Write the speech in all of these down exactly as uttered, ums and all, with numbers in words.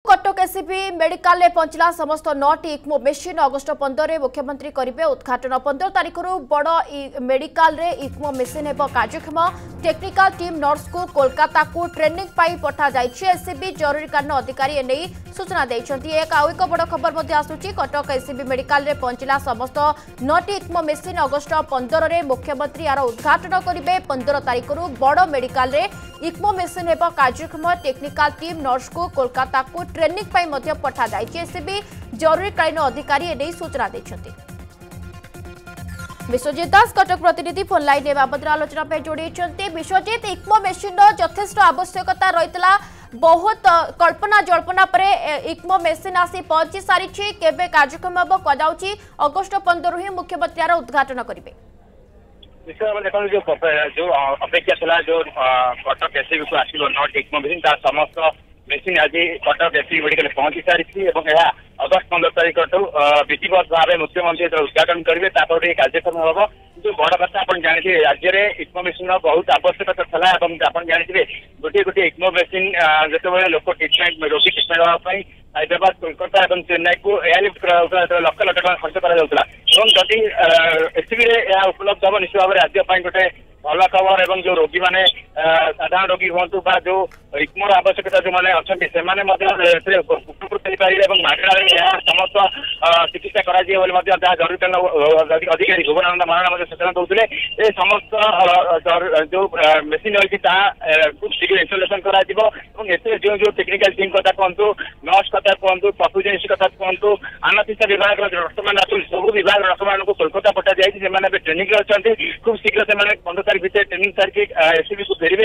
Cuttack SCB medical में पहुंचला समस्त नौटी इक्मो मेसीन अगस्ट पंद्रह मुख्यमंत्री करेंगे उद्घाटन। पंद्रह तारीख बड़ मेडिकल रे इक्मो मेसीन हेब कार्यक्षम। टेक्निकल टीम नर्स को कोलकाता को ट्रेनिंग पाई पठा जाइछि। एससीबी जरूरीकालीन अधिकारी एने सूचना देइछन्ती। एक आउ एक बड़ खबर आसूची। कटक एससीबी मेडिकल में पहुंचला समस्त नौटी इक्मो मेसीन अगस्ट पंद्रह मुख्यमंत्री यार उद्घाटन करेंगे। पंद्रह तारीख बड़ मेडिकल रे इक्मो मेसीन हेब कार्यक्षम। टेक्निकल टीम नर्स को कोलकाता को ट्रेनिंग पाई मध्य पठा जाइछि। एससीबी जरूरीकालीन अधिकारी एने सूचना देइछन्ती। विश्वजित दास कटक प्रतिनिधि फोन लाइन ए बाबद आलोचना पे जोड़ी। विश्वजित, इक्मो मेसीन यथेष्ट आवश्यकता रही बहुत कल्पना जल्पना पर इक्मो मेसीन आसी पहुंची सारी केबे कार्यक्रम हम कदाउची अगस्ट पंद्रह ही मुख्यमंत्री यार उद्घाटन करेंगे। देखो जो जो अपेक्षा था जो कटक एससीबी को आसो नट इक्मो मेसीन तार समस्त मेसीन आज कटक एससीबी मेडिकल पहुंची सारी अगस्ट पंद्रह तारीख विधिवत भाव मुख्यमंत्री उद्घाटन करेंगे। कार्यक्रम हम जो बड़ कथा आप जानते राज्य में इक्मो मेसीन बहुत आवश्यकता था। आप जानते गोटे गोटे इक्मो मेसीन जो लोक ट्रिटमेंट रोगी ट्रिटमेंट हाँपाई हैदराबाद कोलकाता और चेन्नई को एयरलिफ्ट कर लक्ष लक्ष टाँग खर्च करी एससीबी उपलब्ध हम निश्चित भाव राज्य गोटे भल खबर। और जो रोगी मैंने साधारण रोगी हूँ जो इक्मोर आवश्यकता जो मैंने अच्छा से उपकृत हो मागणा समस्त चिकित्सा कर जरूरीकालीन अधिकारी भुवनानंद महाराणा सूचना दूसरे ये समस्त जो मेसीन रही खूब शीघ्र इनस्टलेसन कर जो जो टेक्निकल टीम कथा कहतु नर्स कथा कहतु परफ्यूजनिस्ट कथा कहतु आनाथिसा विभाग रक्तमान आसू सब विभाग रक्तमान को कोलकाता पठा जाए। ट्रेनिंग अच्छा खूब शीघ्र से पंद्रह तारीख भितर ट्रेनिंग सारी एससीबी को फेरवे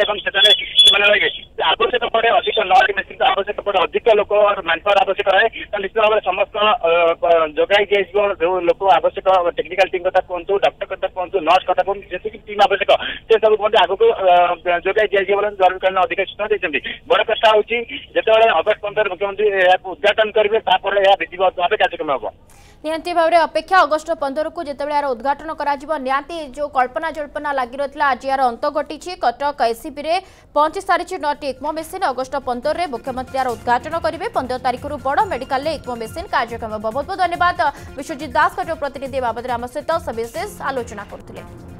आवश्यक पड़े अधिक नट मेसीन आवश्यक पड़े अधिक लोक मैनपावर आवश्यक रहे निश्चित भाव समस्त जगाई दिया जो लोक आवश्यक टेक्निकल टीम कथा कहतु डॉक्टर कथा कहतु नर्स कथा कहतु जी टीम आवश्यक से सब आगे को जगाई दिया जरूरीकालीन अधिकारी सूचना देते। बड़ कथा हूँ जो अगस्ट पंद्रह मुख्यमंत्री उद्घाटन करेंगे विधिवत भाव कार्यक्रम हम निहांती भाव में अपेक्षा अगस्ट पंद्रह को जिते यार उद्घाटन करा निहांती जो कल्पना जल्पना लगी रही आज यार अंत घटी। कटक एससीबी रे पहुंची सारी नौटी इक्मो मेसीन अगस्ट पंद्रह मुख्यमंत्री यार उद्घाटन करेंगे। पंद्रह तारीख बड़ मेडिकल इक्मो मेसीन कार्यक्रम। बहुत बहुत धन्यवाद विश्वजित दास कटक प्रतिनिधि बाबद आम सहित सविशेष आलोचना करते।